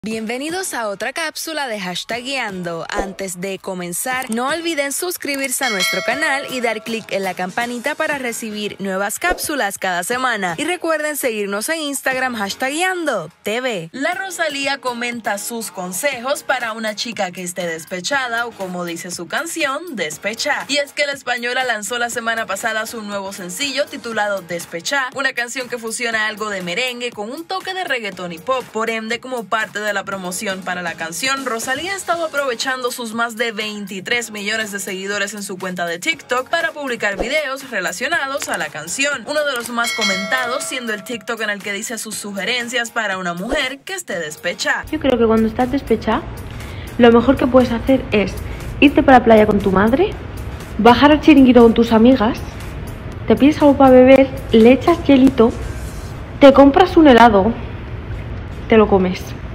Bienvenidos a otra cápsula de Hashtagueando. Antes de comenzar, no olviden suscribirse a nuestro canal y dar clic en la campanita para recibir nuevas cápsulas cada semana. Y recuerden seguirnos en Instagram Hashtagueando TV. La Rosalía comenta sus consejos para una chica que esté despechada o, como dice su canción, despecha. Y es que la española lanzó la semana pasada su nuevo sencillo titulado Despechá, una canción que fusiona algo de merengue con un toque de reggaetón y pop. Por ende, como parte de la promoción para la canción, Rosalía ha estado aprovechando sus más de 23 millones de seguidores en su cuenta de TikTok para publicar videos relacionados a la canción. Uno de los más comentados siendo el TikTok en el que dice sus sugerencias para una mujer que esté despechada. Yo creo que cuando estás despechada, lo mejor que puedes hacer es irte para la playa con tu madre, bajar al chiringuito con tus amigas, te pides algo para beber, le echas hielito, te compras un helado, te lo comes.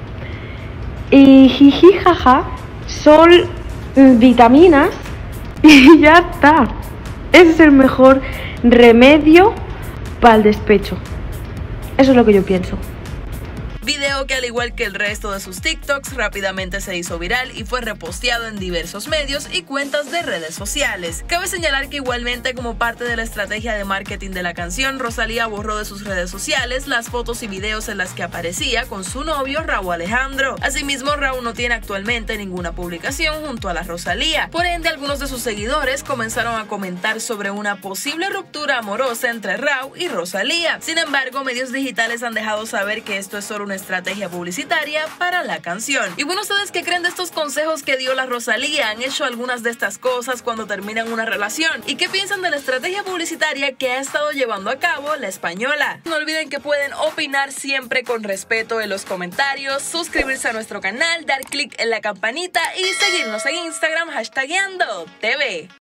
Y jiji, jaja, sol, vitaminas y ya está. Ese es el mejor remedio para el despecho. Eso es lo que yo pienso. Video que, al igual que el resto de sus TikToks, rápidamente se hizo viral y fue reposteado en diversos medios y cuentas de redes sociales. Cabe señalar que igualmente, como parte de la estrategia de marketing de la canción, Rosalía borró de sus redes sociales las fotos y videos en las que aparecía con su novio Rauw Alejandro. Asimismo, Rauw no tiene actualmente ninguna publicación junto a la Rosalía. Por ende, algunos de sus seguidores comenzaron a comentar sobre una posible ruptura amorosa entre Rauw y Rosalía. Sin embargo, medios digitales han dejado saber que esto es solo una estrategia publicitaria para la canción. Y bueno, ¿ustedes qué creen de estos consejos que dio la Rosalía? ¿Han hecho algunas de estas cosas cuando terminan una relación? ¿Y qué piensan de la estrategia publicitaria que ha estado llevando a cabo la española? No olviden que pueden opinar siempre con respeto en los comentarios, suscribirse a nuestro canal, dar clic en la campanita y seguirnos en Instagram Hashtagueando TV.